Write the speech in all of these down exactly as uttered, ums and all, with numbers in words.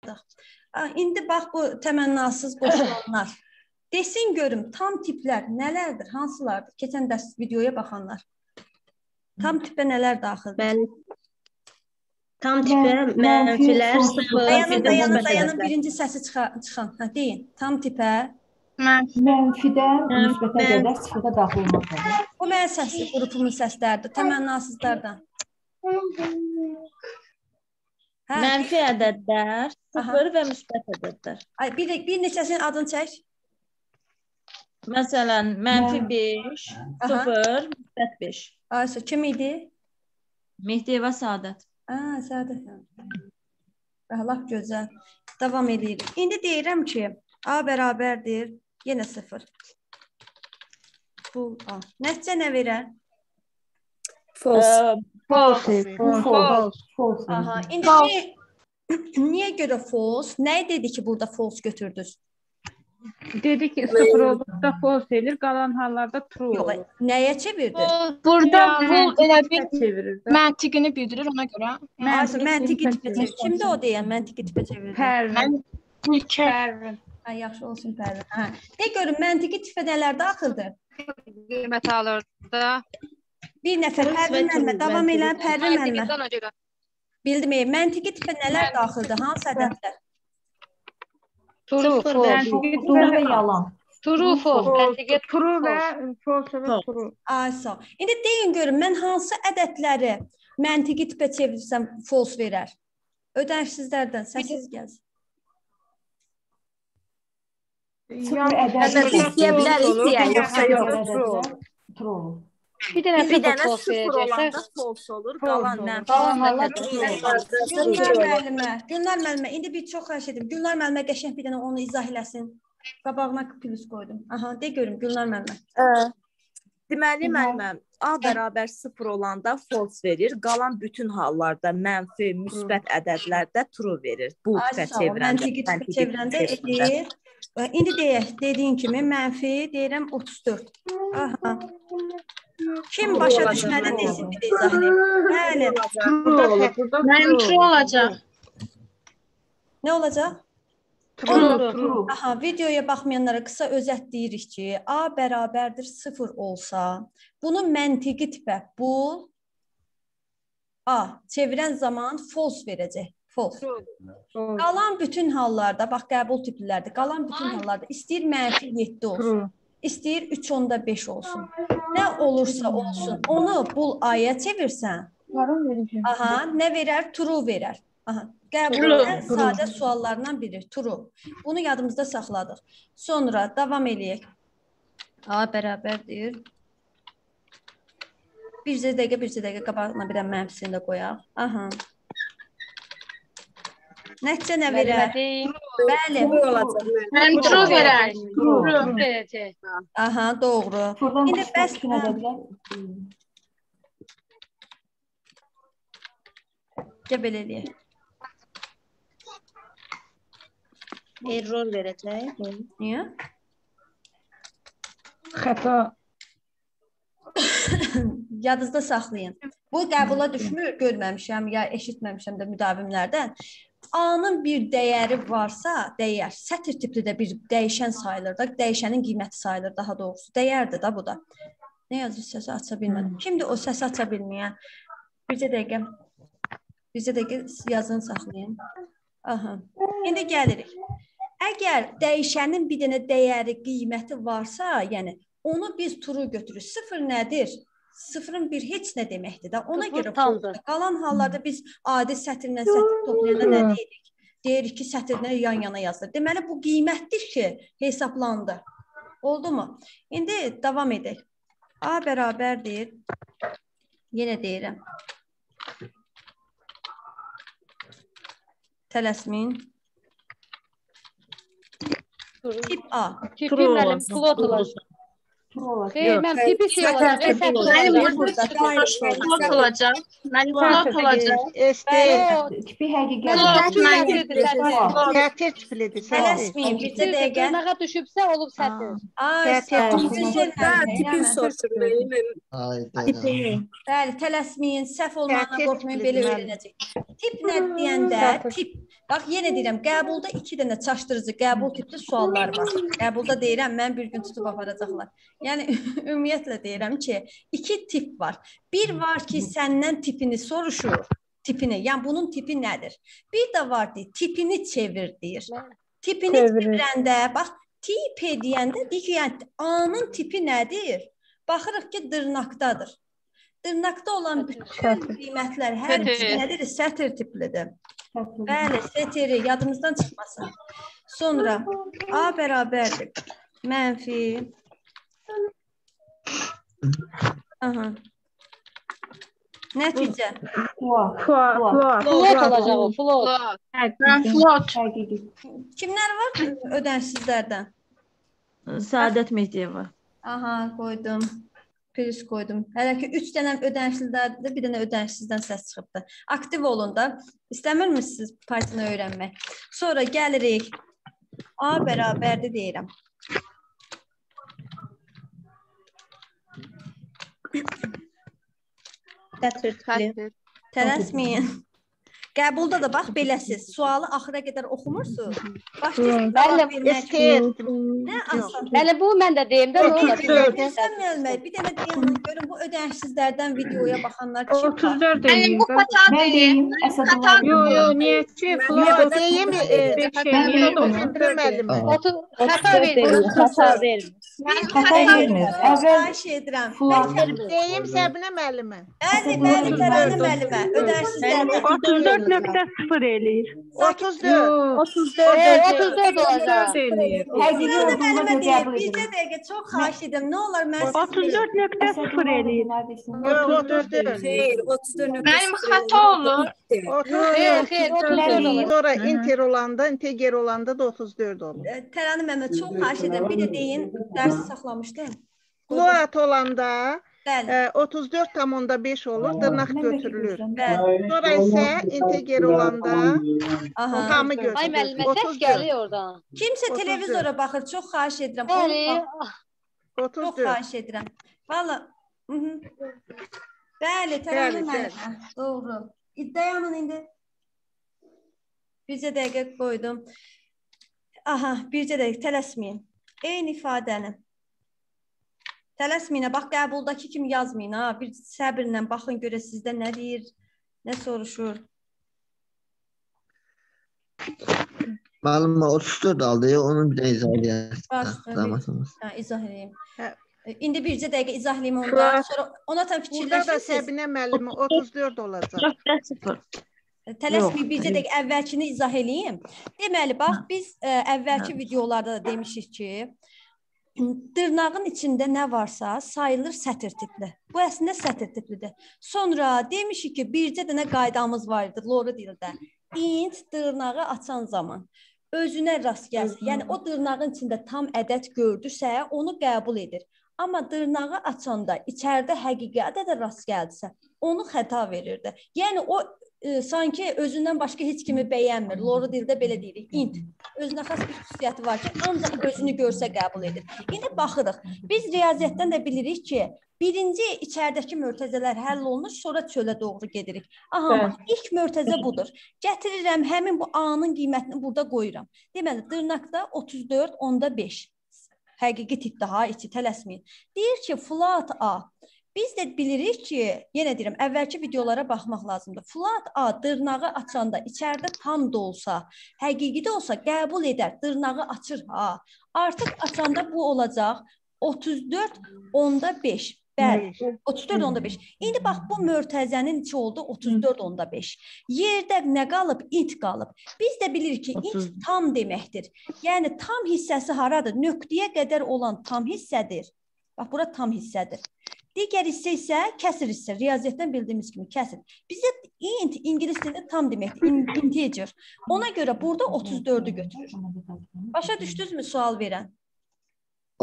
İndi bax bu təmənnasız qoşulanlar. Desin görüm, tam tiplər nələrdir, hansılardır? Keçən dərs videoya baxanlar. Tam tipə nələr daxildir? Bəli. Tam tipə mənfilər, sıfır. Dayanın, dayanın, dayanın, birinci səsi çıxan. Hə, deyin. Tam tipə mənfidən müsbətə qədər sıfırda daxil olmaqdır. Bu mənim səsi, qrupumun səsləridir, təmənnasızlardan. Mənfi ədədlər, sıfır və müsbət ədədlər. Bir, bir neçəsinin adını çək. Məsələn, mənfi beş, sıfır, müsbət beş. Ayşə, kim idi? Mehdiyeva Saadət. Aa, Saadət. Laf gözəl. Davam edirik. İndi deyirəm ki, A bərabərdir, yenə sıfır. Bu A. Nəticə nə verər? False. False. False. Aha. İndi niyə görə false? Nəyə dedi ki, burada false götürdünüz? Dedi ki, sıfır olduqda false edilir, qalan hallarda true olur. Nəyə çevirdi? Burada bu elə bir məntiqini bildirir ona görə. Məntiqi tipə çevirir. Kimdə o deyən məntiqi tipə çevirir? Pərvin. Pərvin. Yaxşı olsun Pərvin. De görün, məntiqi tipə nələr daxildir? Qiymət alırdı. Bir nəfər Pərvin müəllimə, davam elən Pərvin müəllimə. Bildim, məntiqi tipə nələr daxildir? Hansı ədədlər? True, false. True və yalan. True, false. True və false və true. Aysa. İndi deyin görün, mən hansı ədədləri məntiqi tipə çevirirsəm false verər? Ödənişsizlərdən səssiz gəlsin. İstəyə bilər, istəyə, yoxsa yox. True. Bir dənə sıfır olanda false olur, qalan mənfi. Gülnar müəllimə, Gülnar müəllimə, indi bir çox xahiş edim. Gülnar müəllimə qəşəng bir dənə onu izah eləsin. Qabağına plus qoydum. Aha, de görüm Gülnar müəllimə. Deməli müəlliməm, A bərabər sıfır olanda false verir, qalan bütün hallarda mənfi, müsbət ədədlərdə true verir. Bu tipə çevirəndə. Məntiqi tipə çevirəndə edir. İndi deyək, dediyin kimi mənfi deyirəm otuz dörd. Aha. Kim başa düşmədi desin bir də izah edeyim. Bəli. Mənfi olacaq. Nə olacaq? True. Aha, videoya baxmayanlara qısa özət deyirik ki, A bərabərdir sıfır olsa, bunu məntiqi tipə bu A çevirən zaman false verəcək. False. Qalan bütün hallarda, bax qəbul tiplilərdir, qalan bütün hallarda istəyir mənfi yeddi olsun. İstəyir üç onda beş olsun. Nə olursa olsun, onu bul aya çevirsən, aha, nə verər? True verər. Aha, qəbulun sadə suallarından biri, true. Bunu yadımızda saxladıq. Sonra davam eləyək. A bərabərdir. Bircə dəqiqə, bircə dəqiqə qabağına bir mənfisini də qoyaq. Aha. Nəticə nə verər? Bəli. Mən true verər. True. Aha, doğru. İndi bəs gəl belə eləyək. Error verəcək. Niyə? Xəta. Yadınızda saxlayın. Bu qəbula düşmür, görməmişəm ya eşitməmişəm də müdavimlərdən. A-nın bir dəyəri varsa, dəyər, sətr tipli də bir dəyişən sayılır da, dəyişənin qiyməti sayılır daha doğrusu. Dəyərdir da bu da. Nə yazır, səsi aça bilmədim. Kimdir o səsi aça bilməyən? Bircə dəqiqə, bircə dəqiqə yazını saxlayın. Aha. İndi gəlirik. Əgər dəyişənin bir dənə dəyəri, qiyməti varsa, yəni onu biz true götürürük. Sıfır nədir? Sıfırın bir heç nə deməkdir də. Ona görə qalan hallarda biz adi sətirlə sətir toplayanda nə deyirik? Deyirik ki, sətirlə yan yana yazılır. Deməli, bu qiymətdir ki, hesablandı. Oldu mu? İndi davam edək. A bərabərdir. Yenə deyirəm. Tələsmin. Tip A. Tipi müəllim, plot olacaq. Xeyr, mən tipi şey olacaq, əsəb Mənim olacaq. burada flot olacaq. Mənim flot olacaq. Tipi həqiqət. Flot, Mən sətir, sətir. Sətir tiplidir, sətir. Tələsməyin, bircə dəqiqə. Dırnağa düşübsə olub sətir. Ay, sağ olun, düzəlməyin. Tipin soruşurum. Bəli, tələsməyin, səhv olmağına Tip qorxmayın, tipli belə deməli. öyrənəcək. Tip nə deyəndə, tip. Bax, yenə deyirəm, qəbulda iki dənə çaşdırıcı, qəbul tipli suallar var. Qəbulda deyirəm, mən bir gün tutub aparacaqlar. Yəni, ümumiyyətlə deyirəm ki, iki tip var. Bir var ki, səndən tipini soruşur, tipini, yəni bunun tipi nədir? Bir də var deyir, tipini çevir deyir. Tipini çevirəndə, bax, tip deyəndə deyir ki, yəni, A-nın tipi nədir? Baxırıq ki, dırnaqdadır. Dırnaqda olan bütün qiymətlər hər birisi nədir? Sətir tiplidir. Bəli, sətiri yadımızdan çıxmasın. Sonra A bərabərdir. Mənfi. Aha. Nəticə. Flot, flot. Flot olacaq o, flot. Mən flot. Kimlər var ödənişsizlərdən? Səadət Mehdiyeva. Aha, qoydum. Pürüz qoydum. Hələ ki, üç dənə ödənişlilərdir, bir dənə ödənişsizdən səs çıxıbdır. Aktiv olun da. İstəmir misiniz Python öyrənmək? Sonra gəlirik. A bərabərdir deyirəm. Sətir. Tələsməyin. Qəbulda da bax beləsiz. Sualı axıra qədər oxumursunuz. Başlayın. Nə asan? Bəli, bu mən də deyim də, nə olar? Sən gəlmək. Bir dənə deyəm, görün bu ödənişsizlərdən videoya baxanlar kim var? otuz dörd Mənim eləyir. bu xata deyim. Yo, yo, niyə ki? Flot Deyim, müəllimə. Xəta verir. Xəta verir. Mənim Xəta xata vermir. Əvvəl Xahiş edirəm. Deyim, Səbinə müəllimə. Bəli, bəli, Tərənə müəllimə. Ödənişsizlərdən. otuz dörd nöqtə sıfır eləyir. otuz dörd. otuz dörd. otuz dörd olacaq. eləyir. həqiqi Tərənə olduğuna müəllimə deyir. qəbul Bircə edilir. dəqiqə çox xahiş edirəm. Nə olar mən sizi otuz dörd nöqtə sıfır eləyir. otuz dörd. Xeyr, otuz dörd. Mənim xata olur. Xeyr, xeyr, otuz dörd olacaq. Sonra inter olanda, integer olanda da otuz dörd olur. Tərənə müəllimə çox xahiş edirəm. Bir də deyin, dərsi saxlamışdım. Float olanda Bəli. e, otuz dörd tam onda beş olur, dırnaq götürülür. Bəli. Sonra isə integer olanda Aha. tamı Ay götürülür. müəllimə, səs otuz dörd. gəlir oradan. Kimsə otuz dörd. televizora baxır. Çox xahiş edirəm. Bəli. otuz Çox dörd. xahiş edirəm. Valla. hı hı. Bəli, Tərənə Bəli, müəllimə. Doğru. Dayanın indi. Bircə dəqiqə qoydum. Aha, bircə dəqiqə tələsməyin. Eyni ifadəni. Tələsməyin. Bax, qəbuldakı kimi yazmayın. Ha. Bir səbirlə baxın görə sizdə nə deyir, nə soruşur. Müəllimə otuz dörd aldı, onu bir də izah Baş, edərsiniz. hə, izah edeyim. Hə. İndi bircə dəqiqə izah edeyim onda. Sonra ona tam Burada da fikirləşirsiniz. Səbinə müəllimə otuz dörd olacaq. Tələsməyib bircə dəqiqə əvvəlkini izah edeyim. Deməli, bax, biz ə, əvvəlki videolarda da demişik ki, dırnağın içində nə varsa sayılır sətir tipli. Bu əslində sətir tiplidir. Sonra demişik ki, bircə dənə qaydamız var idi, loru dildə. int dırnağı açan zaman özünə rast gəlsin. Yəni, o dırnağın içində tam ədəd gördüsə, onu qəbul edir. Amma dırnağı açanda içəridə həqiqi ədədə rast gəldisə, onu xəta verirdi. Yəni, o e, sanki özündən başqa heç kimi bəyənmir. Loru dildə belə deyirik, int. Özünə xas bir xüsusiyyəti var ki, ancaq özünü görsə qəbul edir. İndi baxırıq. Biz riyaziyyatdan da bilirik ki, birinci içəridəki mörtəzələr həll olunur, sonra çölə doğru gedirik. Aha, bax, ilk mörtəzə budur. Gətirirəm, həmin bu A-nın qiymətini burada qoyuram. Deməli, dırnaqda otuz dörd onda beş. Həqiqi tip daha içi, tələsməyin. Deyir ki, float A. Biz də bilirik ki, yenə deyirəm, əvvəlki videolara baxmaq lazımdır. Float A dırnağı açanda içəridə tam da olsa, həqiqi də olsa qəbul edər, dırnağı açır. Ha. Artıq açanda bu olacaq otuz dörd onda beş. Bəli, otuz dörd onda beş. İndi bax, bu mörtəzənin içi oldu otuz dörd onda beş. Yerdə nə qalıb? İnt qalıb. Biz də bilirik ki, int tam deməkdir. Yəni, tam hissəsi haradır? Nöqtəyə qədər olan tam hissədir. Bax, bura tam hissədir. Digər hissə isə kəsir hissə. Riyaziyyatdan bildiyimiz kimi kəsir. Bizə int ingilis dilində tam deməkdir. Integer. Ona görə burada otuz dördü götürür. Başa düşdünüzmü sual verən?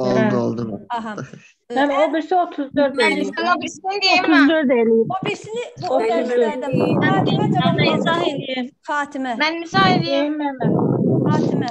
Oldu oldu. Aha. Yəni o birisi otuz dörd eləyir. Mən o birisini deyim mi? otuz dörd eləyir. O birisini bu Mən ödəşlərdən Fatimə cavab Mən ver. izah edeyim. Fatimə. Mən izah edeyim. Fatimə.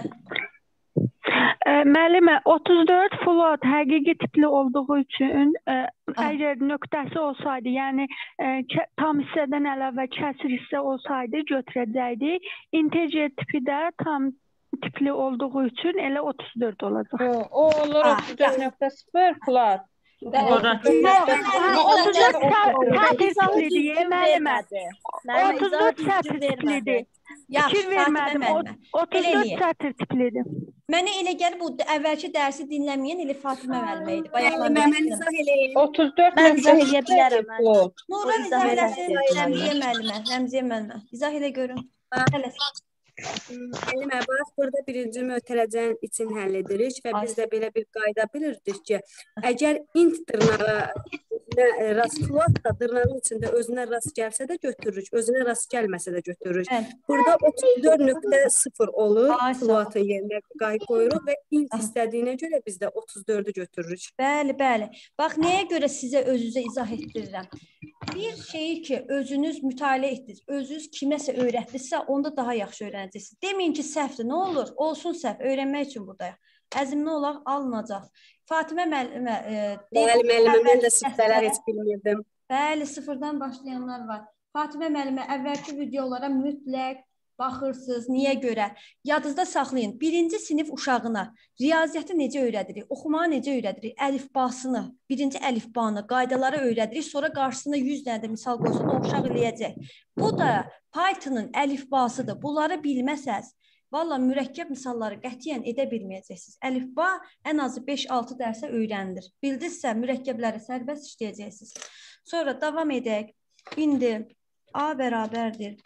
E, müəllimə, otuz dörd float həqiqi tipli olduğu üçün e, əgər nöqtəsi olsaydı, yəni e, kə- tam hissədən əlavə kəsr hissə olsaydı götürəcəkdik. Integer tipi də tam tipli olduğu üçün elə otuz dörd olacaq. O olur Ah, otuz dörd nöqtə sıfır flat. Doğru. otuz dörd sətir tiplidir, müəllimə. Müəllimə otuz izah dörd sətir düzgün vermədi. tiplidir. Yaxşı, Fikir vermədim. Fatimə müəllimə. otuz Elə dörd eləyək. sətir tiplidir. Mənə elə gəlir bu əvvəlki dərsi dinləməyən elə Fatimə müəllimə idi. Bayaqlar Mən mən izah eləyim. otuz dörd Mən nöqtə izah edə bilərəm. sıfır float. Nurhan O izah izah eləsin. eləsin. Rəmziyə müəllimə, Rəmziyə müəllimə. İzah elə görün. Tələs. Elmə, bax burada birinci mötərəcənin için həll edirik və biz də belə bir qayda bilirdik ki, əgər int dırnağa özünə rast floatsa, dırnağın içində özünə rast gəlsə də götürürük, özünə rast gəlməsə də götürürük. Bəli. Burada otuz dörd nöqtə sıfır olur, Ay, sağ ol. floatı yerinə qay qoyuruq və int istədiyinə görə biz də otuz dördü götürürük. Bəli, bəli. Bax, nəyə görə sizə özünüzə izah etdirirəm? Bir şeyi ki, özünüz mütaliə etdiniz, özünüz kiməsə öyrətdinizsə, onda daha yaxşı öyrənəcəksiniz. Deməyin ki, səhvdir, nə olur? Olsun səhv, öyrənmək üçün buradayıq. Əzimli olaq, alınacaq. Fatimə müəllimə, e, Bəli, müəllimə, mən də sıfırlar heç bilmirdim. Bəli, sıfırdan başlayanlar var. Fatimə müəllimə, əvvəlki videolara mütləq baxırsınız. Niyə görə? Yadınızda saxlayın. Birinci sinif uşağına riyaziyyatı necə öyrədirik, oxumağı necə öyrədirik, əlifbasını, birinci əlifbanı, qaydaları öyrədirik, sonra qarşısına yüz dənə də misal qoysun, o uşaq eləyəcək. Bu da Python'ın əlifbasıdır. Bunları bilməsəz, valla mürəkkəb misalları qətiyyən edə bilməyəcəksiniz. Əlifba ən azı beş altı dərsə öyrənilir. Bildinizsə, mürəkkəbləri sərbəst işləyəcəksiniz. Sonra davam edək. İndi A bərabərdir.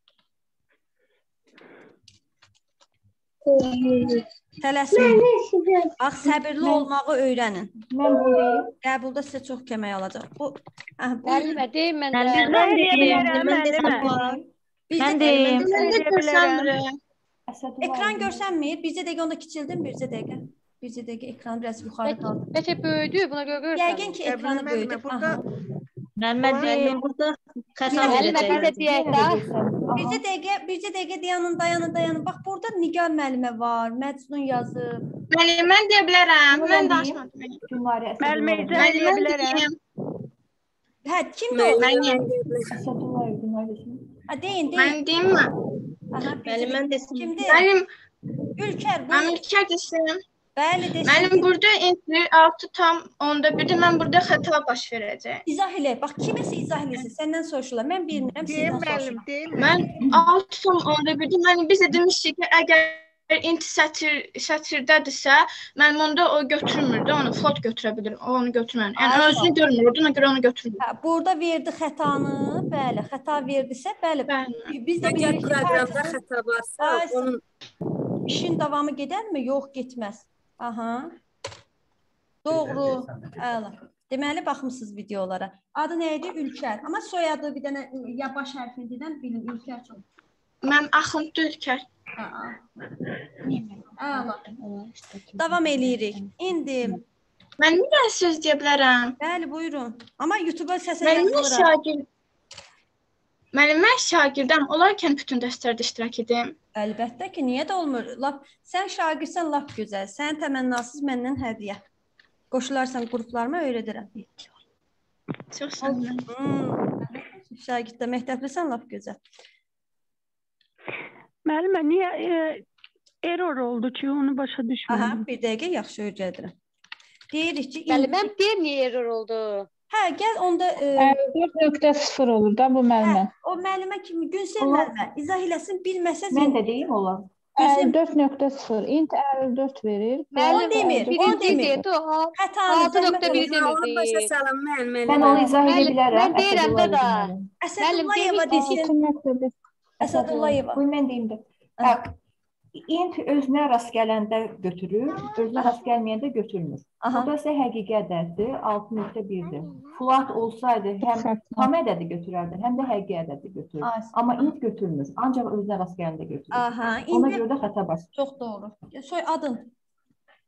Tələsməyin. Bax, səbirli olmağı öyrənin. Mən buradayım. Qəbulda sizə çox kömək olacaq. Bu, ah, bu Müəllimə deyim mən Mən də. də Mən deyə bilərəm, mən də müəllimə. Bircə Mən dəqiqə- deyim. Mən də görsənmirəm. Ekran görsənmir. Bircə dəqiqə onda kiçildim, bircə dəqiqə. Bircə dəqiqə ekranı biraz yuxarı qaldı. Bəlkə böyüdü, buna görə görürsən. Yəqin ki, ekranı Müəllimə, böyüdür. burada Aha. Məmmə deyim, burada xəta Müəllimə bir də verəcək. deyək də. Bircə dəqiqə, bircə dəqiqə dayanın, dayanın, dayanın. Bax, burada Nigar müəllimə var, Məcnun yazıb. Müəllim, mən deyə bilərəm. Mən danışmadım. Müəllimə izah edə Müəllim, bilərəm. Hə, kimdir o? Müəllim, Ha, deyin, deyin. mən deyim mi? Aha, Müəllim, mən desin. Kimdir? Müəllim, Ülker, bu. mən İlker desəm. Bəli, desin. Müəllim, burada enti altı tam onda birdə mən burada xəta baş verəcək. İzah elə. Bax, kiməsə izah eləsin. Səndən soruşurlar. Mən bilmirəm, Deyim sizdən müəllim, soruşuram. deyim. Mən altı tam onda birdə müəllim biz də demişdik ki, əgər int sətir sətirdədirsə, müəllim onda o götürmürdü, onu float götürə bilir, o onu götürmür. Yəni Ay, özünü görmür, ona görə onu götürmür. Hə, burada verdi xətanı. Bəli, xəta verdisə, bəli. Bəli. Biz də Əgər bilirik ki, proqramda Python- xəta varsa, Ay, onun İşin davamı gedərmi? Yox, getməz. Aha. Doğru. Əla. Deməli, baxmısınız videolara. Adı nə idi? Ülker. Amma soyadı bir dənə ya baş hərfini dedən bilin. Ülker çox. Mən Axund Ülker. Ha. Əla. Davam eləyirik. İndi. Mən bir dənə söz deyə bilərəm. Bəli, buyurun. Amma YouTube-a səsə Mən nə yazılır. şagird Mənim mən şagirdəm olarkən bütün dərslərdə iştirak edim. Əlbəttə ki, niyə də olmur? Lap sən şagirdsən, lap gözəl. Sənin təmənnasız məndən hədiyyə. Qoşularsan qruplarıma öyrədirəm. Çox sağ olun. Hmm. Şagirddə məktəblisən, lap gözəl. Müəllimə, niyə e, error oldu ki, onu başa düşmədim. Aha, bir dəqiqə yaxşı öyrədirəm. Deyirik ki, Müəllim, mən deyim niyə error oldu? hə, gəl onda e, dörd nöqtə sıfır olur da bu müəllimə. o müəllimə kimi Günsel müəllimə izah eləsin, bilməsəz Mən də deyim olar. dörd nöqtə sıfır int əlli dörd verir. Müəllim demir, o Birinci demir. deyirdi o. Xətanı altı nöqtə bir onu başa demirdi. salam müəllim. Mən onu izah edə bilərəm. Mən deyirəm də da. Əsədullayeva Müəllim, desin. Əsədullayeva. Qoy mən deyim də. Bax, int özünə rast gələndə götürür, özünə rast gəlməyəndə götürmür. Aha. Bu da isə həqiqi ədəddir, altı nöqtə birdir. Float olsaydı həm tam ədədi götürərdi, həm də həqiqi ədədi götürür. Ay, Amma int götürmür, ancaq özünə rast gələndə götürür. Aha, Ona indi görə də xəta baş. çox doğru. Soy adın.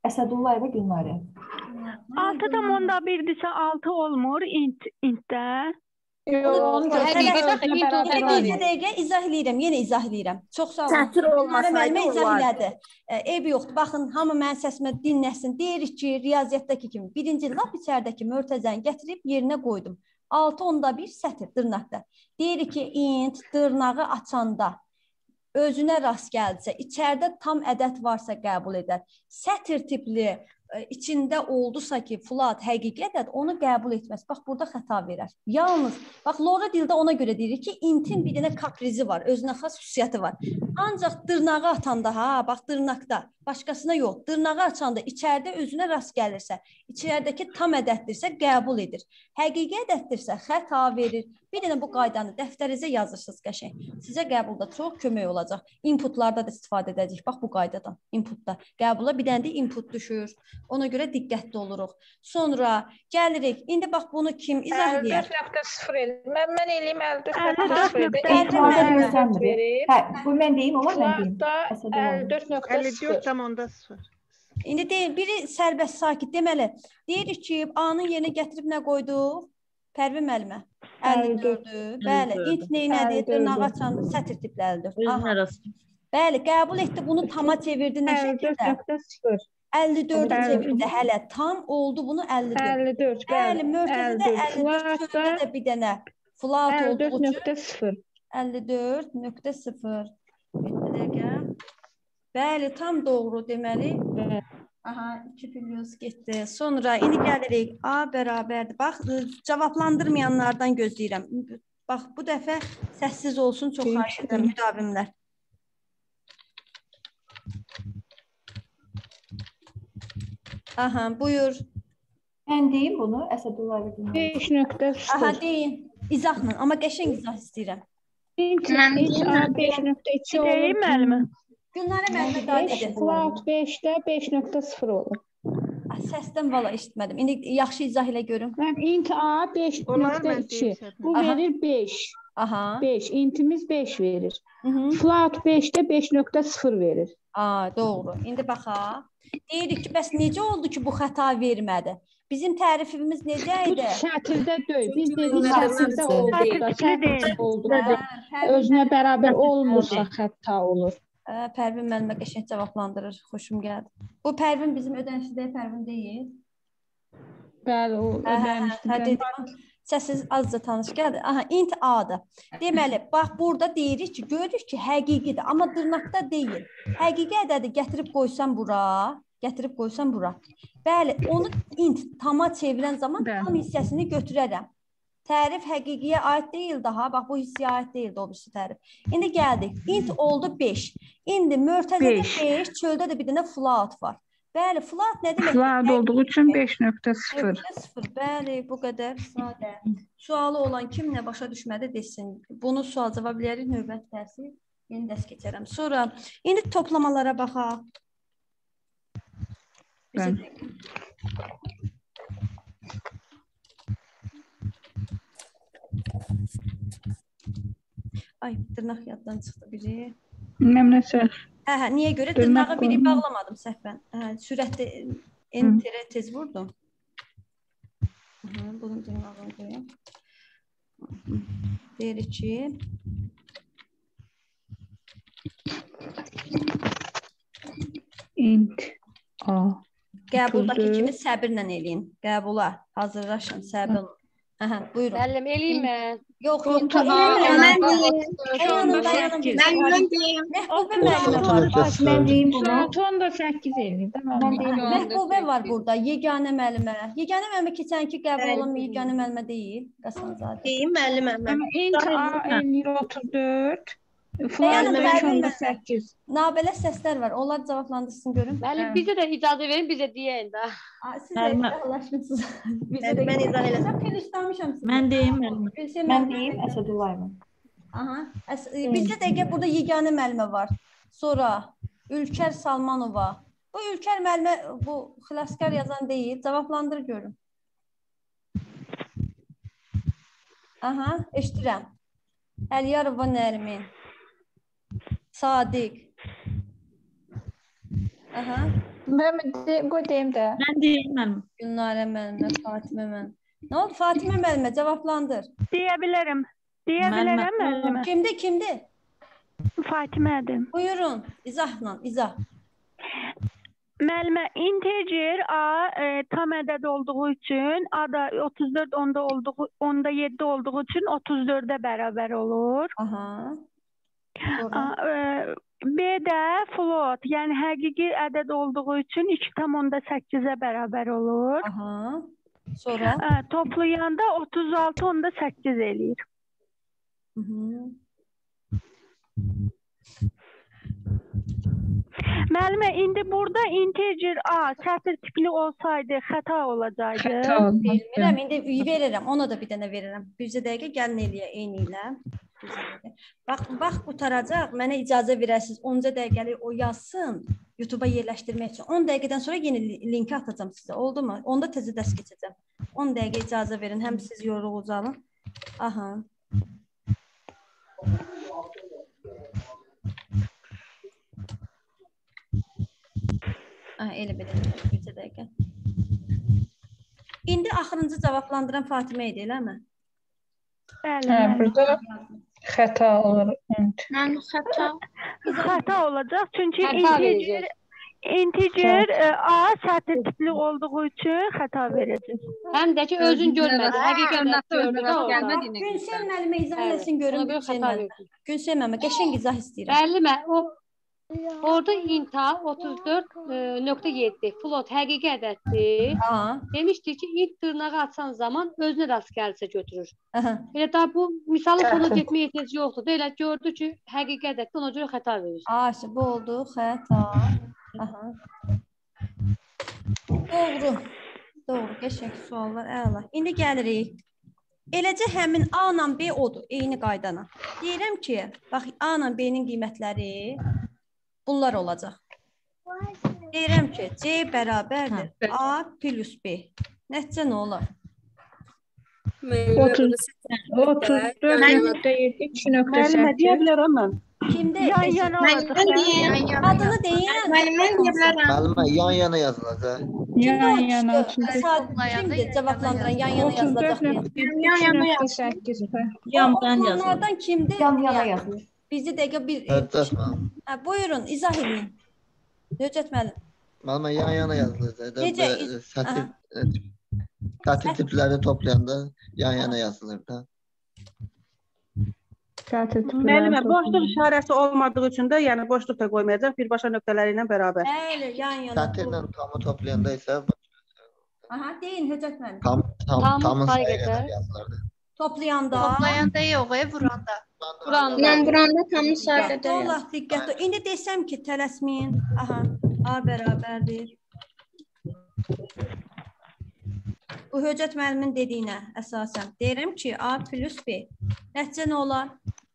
Əsədullayeva Gülnarə. altı tam onda birdirsə altı olmur int intdə. Yox, bir dəqiqə izah eləyirəm, yenə izah eləyirəm. Çox sağ olun. Sətir olmasaydı olardı. Eybi yoxdur. Baxın, hamı mənim səsimə dinləsin. Deyirik ki, riyaziyyatdakı kimi birinci lap içəridəki mörtəzəni gətirib yerinə qoydum. altı onda bir sətir dırnaqda. Deyirik ki, int dırnağı açanda özünə rast gəldisə, içəridə tam ədəd varsa qəbul edər. Sətir tipli içində oldusa ki, Fulat həqiqi ədəd, onu qəbul etməz. Bax, burada xəta verər. Yalnız, bax, Lora dildə ona görə deyirik ki, intin bir dənə kaprizi var, özünə xas xüsusiyyəti var. Ancaq dırnağı atanda, ha, bax, dırnaqda, başqasına yox, dırnağı açanda içəridə özünə rast gəlirsə, içəridəki tam ədəddirsə, qəbul edir. Həqiqi ədəddirsə, xəta verir. Bir dənə bu qaydanı dəftərinizə yazırsınız qəşəng. Sizə qəbulda çox kömək olacaq. Inputlarda da istifadə edəcək. Bax, bu qaydadan, inputda. Qəbula bir dənə də input düşür. Ona görə diqqətli oluruq. Sonra gəlirik. İndi bax, bunu kim izah edir? əlli dörd nöqtə sıfır edir. Mən, mən eləyim əlli dörd nöqtə sıfır edir. Hə, bu mən deyim, olar mən deyim. əlli dörd nöqtə sıfır. İndi deyil, biri sərbəst sakit deməli. Deyirik ki, A-nın yerinə gətirib nə qoyduq? Pərvin müəllimə. əlli dördü. Bəli, int neynədir? Dırnağı açanda sətir tipli əlli dörd. Bəli, qəbul etdi, bunu tama çevirdi nə şəkildə? əlli dördə çevirdi hələ. Tam oldu bunu əlli dörd. əlli dörd, bəli. Mörtəzədə əlli dörd, çöldə də bir dənə flat olduğu əlli dörd nöqtə sıfır. əlli dörd nöqtə sıfır. Bir dəqiqə. Bəli, tam doğru deməli. Aha, iki plus getdi. Sonra indi gəlirik. A bərabərdir. Bax, cavablandırmayanlardan gözləyirəm. Bax, bu dəfə səssiz olsun, çox xahiş edirəm müdavimlər. Aha, buyur. Mən deyim bunu, Əsədullah Gülnarə. beş nöqtə sıfır. Aha, deyin. İzahla, amma qəşəng izah istəyirəm. beş nöqtə iki olur. Deyim müəllimə. Gülnarə müəllimə daha dedi. Flat beşdə beş nöqtə sıfır olur. Səsdən valla eşitmədim. İndi yaxşı izah ilə görüm. Mən int A beş nöqtə iki. Bu verir beş. Aha. beş. İntimiz beş verir. Flat beşdə beş nöqtə sıfır verir. Aa, doğru. İndi baxaq. Deyirik ki, bəs necə oldu ki, bu xəta vermədi? Bizim tərifimiz necə idi? Bu sətirdə deyil. Biz dedik sətirdə olduqda, sətirdə olduqda özünə bərabər olmursa xəta olur. Pərvin müəllimə qəşəng cavablandırır. Xoşum gəldi. Bu Pərvin bizim ödənişdə Pərvin deyil. Bəli, o ödənişdə. Səsiz azca tanış gəldi. Aha, int A-dır. Deməli, bax, burada deyirik ki, görürük ki, həqiqidir. Amma dırnaqda deyil. Həqiqi ədədi gətirib qoysan bura, gətirib qoysan bura. Bəli, onu int tama çevirən zaman tam hissəsini götürərəm. Tərif həqiqiyə aid deyil daha. Bax, bu hissiyə aid deyildi o birisi tərif. İndi gəldik. Int oldu beş. İndi mörtəzədə beş, çöldə də bir dənə flat var. Bəli, flat nə demək? Flat olduğu üçün beş nöqtə sıfır. Bəli, bu qədər sadə. Sualı olan kim nə başa düşmədi desin. Bunu sual cavab eləyərik, növbət dərsi. Yeni dərs keçərəm. Sonra, indi toplamalara baxaq. Bəli. Ay, dırnaq yaddan çıxdı biri. Məmnəsə. Hə, hə, niyə görə? Dırnağı biri bağlamadım səhvən. Hə, sürətli enterə tez vurdum. Bunun dırnağını qoyayım. Deyirik ki, int A. Qəbuldakı kimi səbirlə eləyin. Qəbula hazırlaşın, səbir olun. Aha, buyurun. Müəllim, eləyim mən. Yox, yox. Mən deyim. Mən deyim. Məhbubə müəllimə var. Mən deyim bunu. on da səkkiz eləyir. Məhbubə var burada. Yeganə müəllimə. Yeganə müəllimə keçənki qəbul olan yeganə müəllimə deyil. Qasanzadə. Deyim müəllimə. int A eləyir otuz dörd. Flat səkkiz. Nabələ səslər var. Onlar cavablandırsın görün. Müəllim, bizə də icazə verin, bizə deyəyin də. Siz də izahlaşmışsınız. Mən izah eləsəm. Mən deyim müəllimə. Mən deyim Əsədullayeva. Aha. Bizdə dəqiqə burada yeganə müəllimə var. Sonra Ülkər Salmanova. Bu Ülkər müəllimə bu xilaskar yazan deyil. Cavablandır görün. Aha, eşidirəm. Əliyarova Nərmin. Sadiq. Aha. Mən de, qoy deyim də. Mən deyim mənim. Gülnarə müəllimə, Fatimə müəllimə. Nə oldu Fatimə müəllimə cavablandır. Deyə bilərəm. Deyə bilərəm müəllimə. Kimdir, kimdir? Fatimədir. Buyurun, izahla, izah. Müəllimə, integer A e, tam ədəd olduğu üçün, A da otuz dörd onda olduğu, onda yeddi olduğu üçün otuz dördə bərabər olur. Aha. A, e, B də float, yəni həqiqi ədəd olduğu üçün iki tam onda səkkizə bərabər olur. Aha. Sonra? E, toplayanda otuz altı onda səkkiz eləyir. Hı -hı. Müəllimə, indi burada integer A sətir tipli olsaydı xəta olacaqdı. Bilmirəm, indi verirəm, ona da bir dənə verirəm. Bircə dəqiqə gəlin eləyə, eyni ilə. Bax, bax qutaracaq, mənə icazə verəsiniz, onca dəqiqəlik o yazsın, YouTube-a yerləşdirmək üçün. on dəqiqədən sonra yeni linki atacağım sizə, oldu mu? Onda təzə dərs keçəcəm. on dəqiqə icazə verin, həm siz yorulacağım. Aha. Aha, elə belə, bircə dəqiqə. İndi axırıncı cavablandıran Fatimə idi, eləmi? Bəli. Hə, burada xəta olur. Mən xəta. Xəta olacaq, çünki integer, integer A sətir tipli olduğu üçün xəta verəcək. Həm də ki, özün görmədi. Həqiqətən gördü də orada. Günsən müəllimə izah eləsin, görün. Günsən müəllimə, qəşəng izah istəyirəm. Müəllimə, o orada inta otuz dörd nöqtə yeddi float həqiqi ədəddir. Demişdik ki, int dırnağı açan zaman özünə rast gəlsə götürür. Elə daha bu misalı sonu getməyə ehtiyac yoxdur. Elə gördü ki, həqiqi ədəddir, ona görə xəta verir. Aşı, bu oldu, xəta. Aha. Doğru. Doğru, qəşəng suallar, əla. İndi gəlirik. Eləcə həmin A ilə B odur, eyni qaydana. Deyirəm ki, bax, A ilə B-nin qiymətləri bunlar olacaq. Deyirəm ki, C bərabərdir A plus B. Nəticə nə olar? otuz dörd nöqtə yeddi, iki nöqtə səkkiz. Müəllimə deyə bilərəm mən. Kimdə? Yan yana olacaq. Adını deyən. Müəllimə deyə bilərəm. Müəllimə, yan yana yazılacaq. Yan yana. Kimdir cavablandıran yan yana yazılacaq? Yan yana yazılacaq. Yandan yazılacaq. Onlardan kimdir? Yan yana yazılır. Bizdə dəqiqə bir... Buyurun, izah edin. Nöcət müəllim. Müəllimə, yan yana yazılacaq. Necə? Sətir tipləri toplayanda yan yana yazılır da. Müəllimə, boşluq işarəsi olmadığı üçün də, yəni boşluq da qoymayacaq, birbaşa nöqtələri ilə bərabər. Bəli, yan yana. Sətirlə tamı toplayanda isə Aha, deyin, Nöcət müəllim. tamın sayı qədər yazılırdı. Toplayanda. Toplayanda yox, vuranda. Vuranda. Mən vuranda tamın sayı qədər yazılır. Allah, diqqətli. İndi desəm ki, tələsməyin. Aha, A bərabərdir. Bu Höcət müəllimin dediyinə əsasən. Deyirəm ki, A plus B. Nəticə nə olar?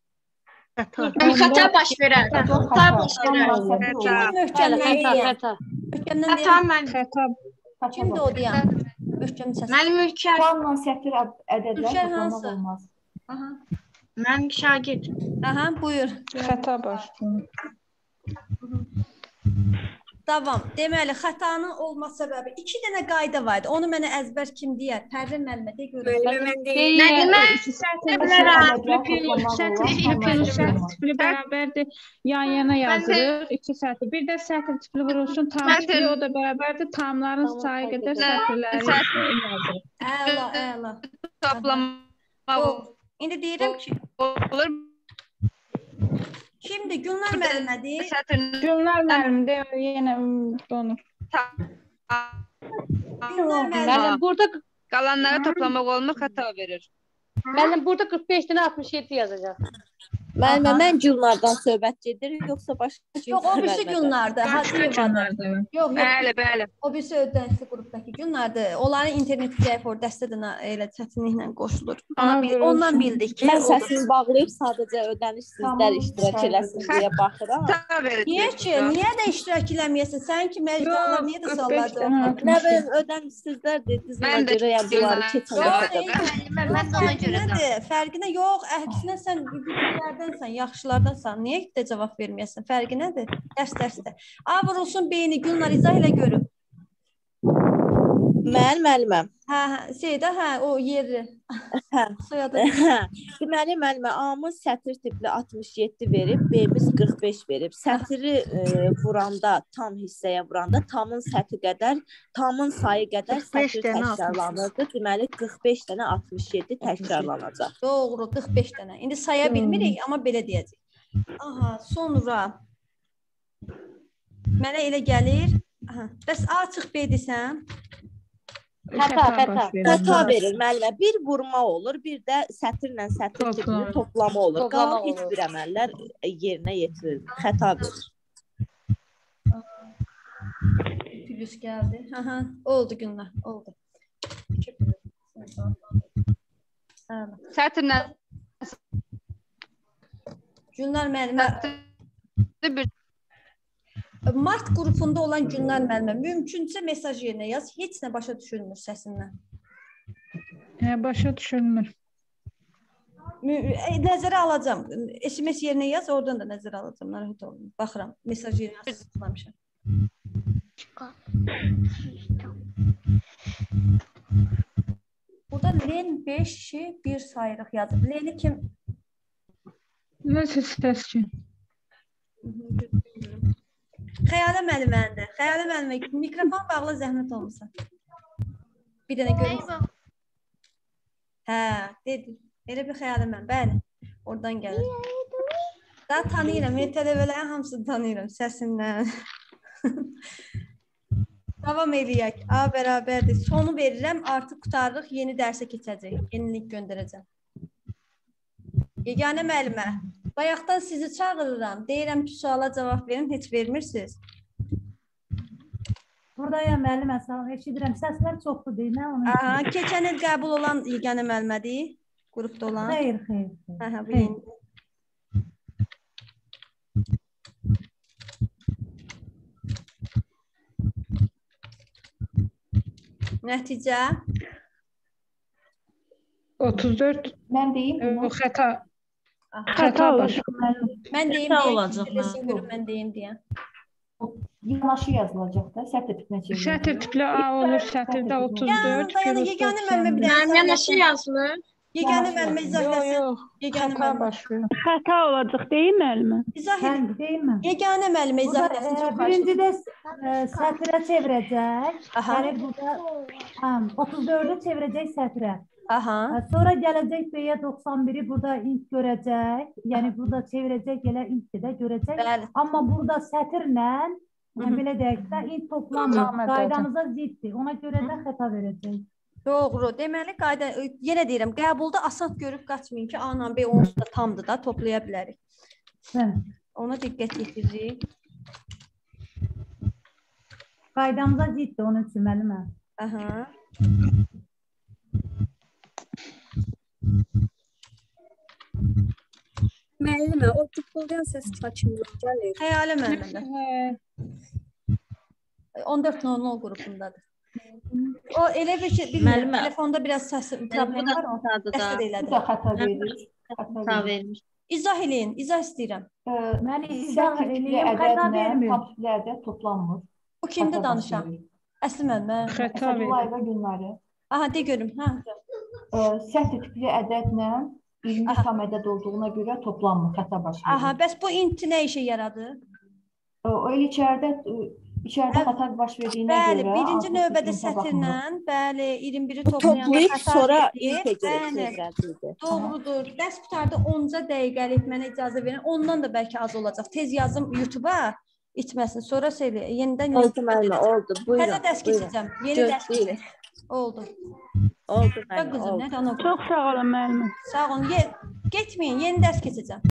Xəta baş verər. Xəta baş verər. Möhkəmdən deyən. Möhkəmdən deyən. Kimdir o deyən? Möhkəm səsi. Mənim ülkər. Puanla sətir ədədlər toplamaq olmaz. Mən şagird. Aha, buyur. Xəta baş. Davam. Deməli, xətanın olma səbəbi iki dənə qayda var idi. Onu mənə əzbər kim deyər? Pərvin müəllimə de görün. Müəllimə deyir. Sətir tipli bərabərdir. Yan yana yazılır. İki sətir. Bir də sətir tipli vurulsun. Tam tipli o da bərabərdir. Tamların sayı qədər sətirləri yazılır. Əla, əla. Toplama. İndi deyirəm ki, olur. Kimdir? Gülnar müəllimədir. Gülnar müəllimdə yenə donur. Gülnar müəllim. Müəllim, burada qalanları toplamaq olmur, xəta verir. Müəllim, burada qırx beş dənə altmış yeddi yazacaq. Müəllimə, mən Gülnardan söhbət gedir, yoxsa başqa Yox, o birisi Gülnardır. Gülnardır. Yox, yox. Bəli, bəli. O birisi ödənişli qrupdakı Gülnardır. Onların interneti zəif or, dəstədən elə çətinliklə qoşulur. Ondan bildik ki, mən səsini bağlayıb sadəcə ödəniş sizlər iştirak eləsin deyə baxıram. Niyə ki? Niyə də iştirak eləməyəsən? Sən ki, məcbur niyə də salladın? Nə bilim, ödəniş sizlər dediniz, ona görə yəni bunları keçəcək. Mən də ona görə. Fərqinə yox, əksinə sən İyilərdansan, yaxşılardansan, niyə də cavab verməyəsən? Fərqi nədir? Dərs dərsdə. A vurulsun beyni, Gülnar izah ilə görüm. Mən müəlliməm. Hə, hə, şeydə, hə, o yeri. Hə. Soyadı. Deməli, müəllimə, A-mız sətr tipli altmış yeddi verib, B-miz qırx beş verib. Sətri e, vuranda, tam hissəyə vuranda tamın səthi qədər, tamın sayı qədər sətr təkrarlanırdı. Deməli, qırx beş dənə altmış yeddi təkrarlanacaq. Doğru, qırx beş dənə. İndi saya bilmirik, amma belə deyəcək. Aha, sonra mənə elə gəlir. Aha, bəs A açıq B desəm? Xəta, xəta. Xəta verir müəllimə. Bir vurma olur, bir də sətirlə sətir tipli toplama olur. Qalan heç bir əməllər yerinə yetirilir. Xəta verir. Plus gəldi. Aha, oldu Gülnar, oldu. Sətirlə Gülnar müəllimə Mart qrupunda olan Gülnar müəllimə, mümkünsə mesaj yerinə yaz, heç nə başa düşülmür səsindən. Hə, başa düşülmür. Nəzərə alacam, S M S yerinə yaz, oradan da nəzərə alacam, narahat olun. Baxıram, mesaj yerinə yazmışam. Burada Len beşi bir sayırıq yazıb. Leni kim? Nəsə səs ki? Xəyalə müəlliməndə. Xəyalə müəllimə, mikrofon bağlı zəhmət olmasa. Bir dənə görürsən. Hə, dedim. Elə bir xəyalə müəllim. Bəli, oradan gəlir. Daha tanıyıram, tələbələrin hamısını tanıyıram səsindən. Davam eləyək. A bərabərdir. Sonu verirəm, artıq qutarırıq, yeni dərsə keçəcək. Yeni link göndərəcəm. Yeganə müəllimə. Bayaqdan sizi çağırıram. Deyirəm ki, suala cavab verin, heç vermirsiniz. Buradayam müəllimə, sağ olun. Eşidirəm. Səslər çoxdur deyil, nə onu? Aha, keçən il qəbul olan yeganə müəllimədir, qrupda olan. Xeyr, xeyr. Aha, bu yeni. Nəticə? otuz dörd. Mən deyim bunu. Xəta. Xəta olacaq. Mən deyim, mən deyim deyəm. Yanaşı yazılacaq da, sətr tipinə çevirir. Sətr tipli A olur, sətirdə otuz dörd. Yəni, yeganə müəllimə bir dənə. Yanaşı yazılır. Yeganə müəllimə izah eləsin. Yox, xəta başlıyor. Xəta olacaq, deyil müəllimə? İzah edin. Yeganə müəllimə izah eləsin. Birincidə sətrə çevirəcək. Yəni, burada otuz dördü çevirəcək sətrə. Aha. Sonra gələcək B-yə doxsan biri burada int görəcək. Yəni, burada çevirəcək elə intdir də görəcək. Amma burada sətirlə, belə deyək də, int toplanmır. Qaydamıza ziddir. Ona görə də xəta verəcək. Doğru. Deməli, qayda, yenə deyirəm, qəbulda asad görüb qaçmayın ki, A ilə B onsuz da tamdır da, toplaya bilərik. Ona diqqət yetiririk. Qaydamıza ziddir, onun üçün müəllimə. Aha. Müəllimə, o tıqqıldayan səs saçımdan gəlir. Xəyalə müəllimə. on dörd nol nol qrupundadır. O elə bir ki, bilmirəm, telefonda biraz səsi problem var, o dəstə deylədir. Bu da xəta verir. Xəta verir. İzah eləyin, izah istəyirəm. Mən izah eləyim, xəta vermir. Tapsirli ədəd toplanmır. O kimdə danışam? Əsli müəllimə. Xəta verir. Günləri. Aha, de görüm. Sətr tipli ədədlə iyirmi tam ədəd olduğuna görə toplanmır, xəta baş verir. Aha, bəs bu int nə işə yaradı? O içəridə İçəridə xəta baş verdiyinə bəli, görə... Bəli, birinci növbədə sətirlə, bəli, iyirmi biri toplayanda xəta sonra ilkə görə doğrudur. Dərs qutarda onca dəqiqəlik mənə icazə verin. Ondan da bəlkə az olacaq. Tez yazım YouTube-a itməsin. Sonra söylə, yenidən... Oldu müəllimə, oldu. Buyurun. Hələ dərs keçəcəm. Yeni dərs keçəcəm. Oldu. Oldu müəllimə, oldu. Çox sağ olun müəllimə. Sağ olun. Getməyin, yeni dərs keçəcəm.